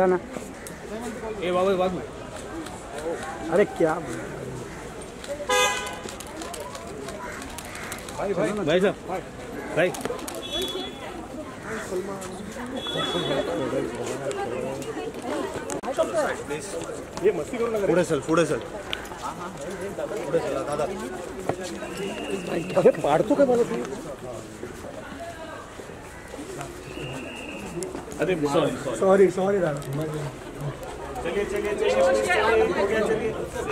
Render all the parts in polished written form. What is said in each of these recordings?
ना ए बाबू अरे क्या भाई साहब भाई ये मस्ती करून नका पुढे चल दादा पाडतो काय मला तू अरे सॉरी दादा चलिए हो गया चलिए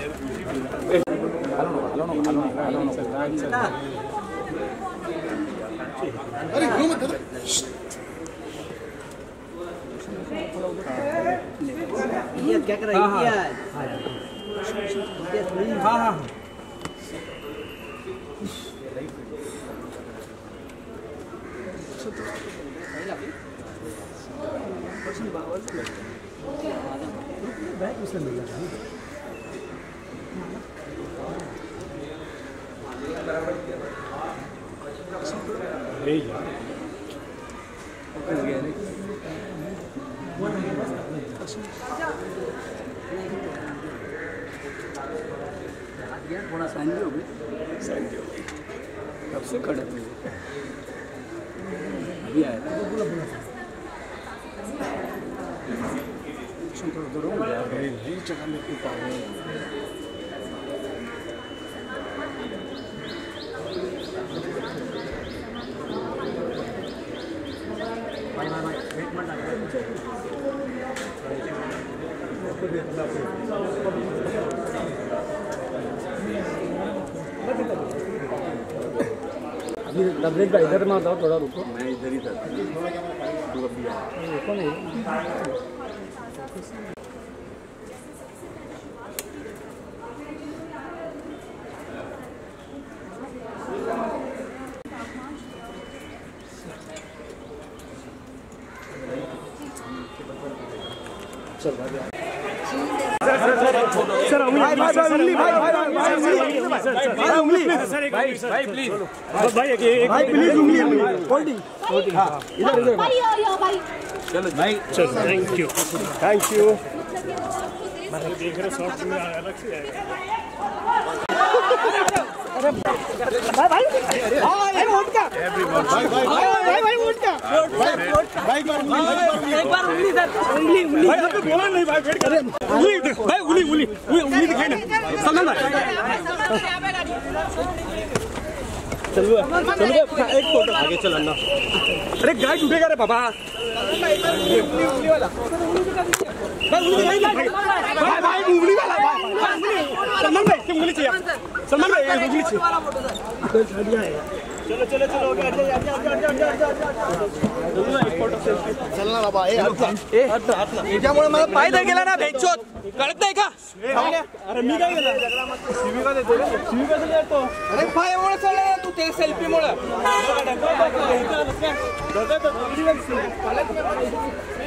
अरे क्या कर रही है? हाँ थोड़ा सांझी हो गई कब से खड़े थे अभी आया था जगह में क्यों पा रहे अभी डबलेट का इधर में बताओ थोड़ा रुको मैं इधर ही था तू अभी रुको नहीं चल सर उंगली भाई प्लीज भाई प्लीज उंगली होल्डिंग हां इधर भाई चलो भाई चल थैंक यू मैं देख रहा शॉट में अलग से आएगा भाई वोट का भाई वोट का भाई एक बार उंगली सर उंगली भाई आपने बोला नहीं भाई वेट कर उंगली दिखाई ना सलमान भाई चलो एक फोटो आगे चल अन्ना अरे गाय उठेगा रे बाबा उंगली वाला भाई उंगली वाला सलमान भाई उंगली चाहिए सलमान भाई उंगली चाहिए चलो हो गया एक फोटो सेल्फी चल ना बाबा त्यामुळे मला पाय दर गेला ना भेटचोत कळत नाही का अरे मी काय केलं शिविका देतो अरे पायामुळे चढला तू ते सेल्फी मुळे